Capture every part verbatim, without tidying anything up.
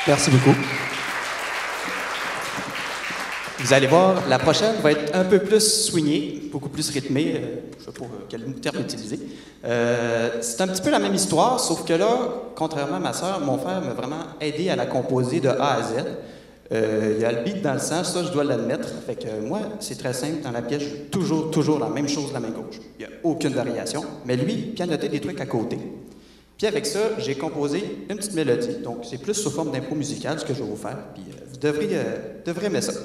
Merci beaucoup. Vous allez voir, la prochaine va être un peu plus swingée, beaucoup plus rythmée. Euh, je ne sais pas quel terme utiliser. Euh, c'est un petit peu la même histoire, sauf que là, contrairement à ma sœur, mon frère m'a vraiment aidé à la composer de A à Z. Euh, il y a le beat dans le sang, ça, je dois l'admettre. Fait que euh, moi, c'est très simple. Dans la pièce, je joue toujours, toujours la même chose de la main gauche. Il n'y a aucune variation. Mais lui, il pianotait des trucs à côté. Puis avec ça, j'ai composé une petite mélodie. Donc, c'est plus sous forme d'impro musicale, ce que je vais vous faire. Puis euh, vous devriez, euh, devrez aimer ça.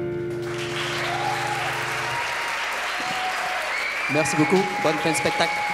Merci beaucoup. Bonne fin de spectacle.